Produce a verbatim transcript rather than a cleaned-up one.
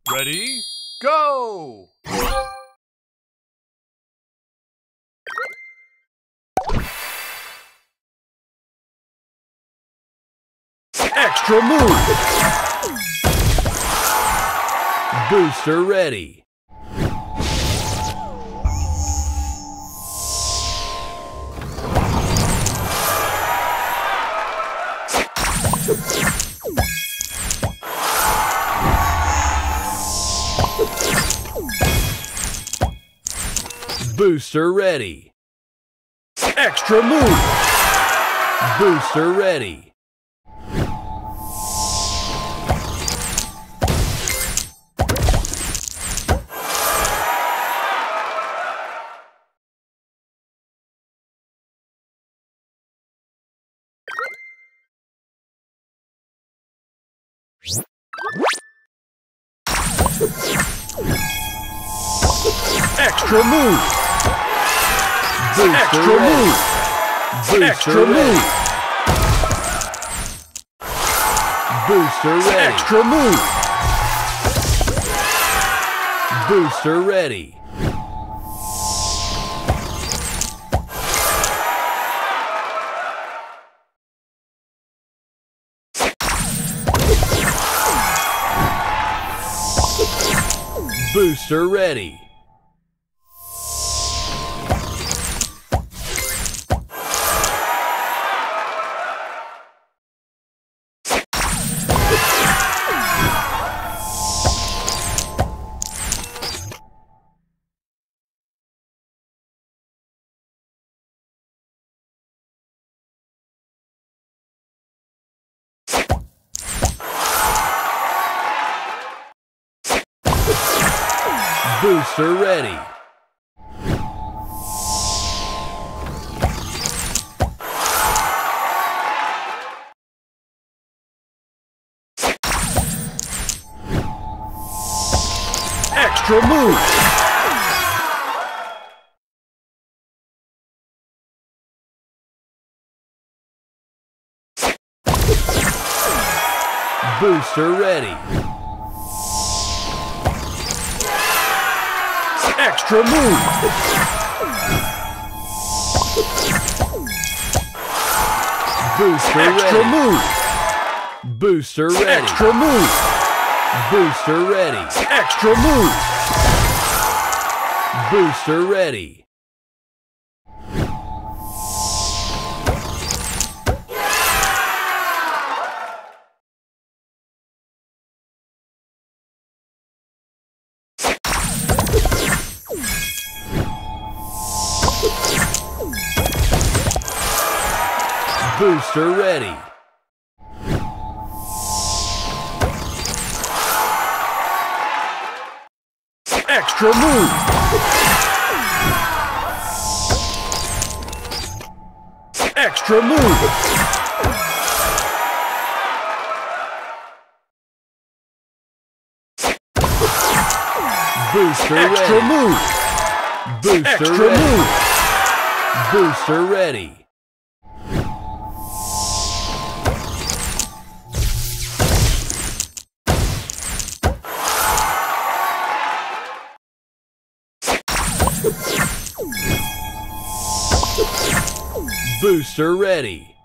Ready, go! Extra move! Booster ready. Booster ready. Extra move! Booster ready. Extra move! Booster Extra ready. Move! Booster Extra ready. Move! Booster ready! Extra move! Booster ready! Booster ready. Booster ready. Extra move! Booster ready. Extra move! Booster Extra ready. Move! Booster ready. Extra move! Booster ready. Extra move! Booster ready. Booster ready. Extra move! Extra move! Booster Extra ready. Move! Booster Extra ready. Move! Booster ready. Booster ready.